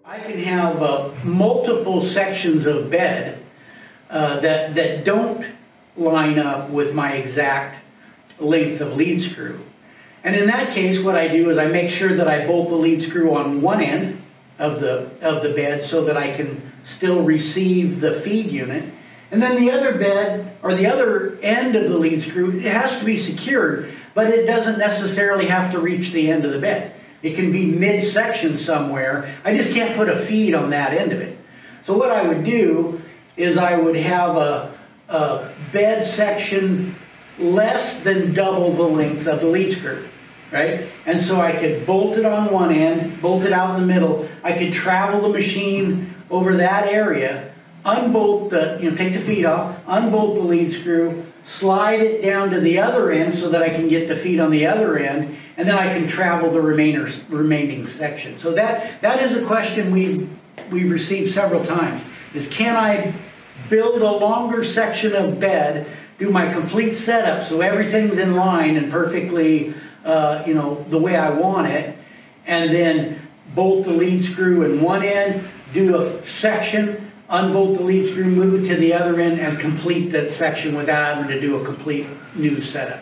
I can have multiple sections of bed that don't line up with my exact length of lead screw. And in that case, what I do is I make sure that I bolt the lead screw on one end of the bed so that I can still receive the feed unit. And then the other bed, or the other end of the lead screw, it has to be secured, but it doesn't necessarily have to reach the end of the bed. It can be mid-section somewhere. I just can't put a feed on that end of it. So what I would do is I would have a bed section less than double the length of the lead screw, right? And so I could bolt it on one end, bolt it out in the middle. I could travel the machine over that area, unbolt take the feed off, unbolt the lead screw, slide it down to the other end so that I can get the feed on the other end, and then I can travel the remaining section. So that is a question we've received several times, is can I build a longer section of bed, do my complete setup so everything's in line and perfectly the way I want it, and then bolt the lead screw in one end, do a section, unbolt the lead screw, move it to the other end, and complete that section without having to do a complete new setup.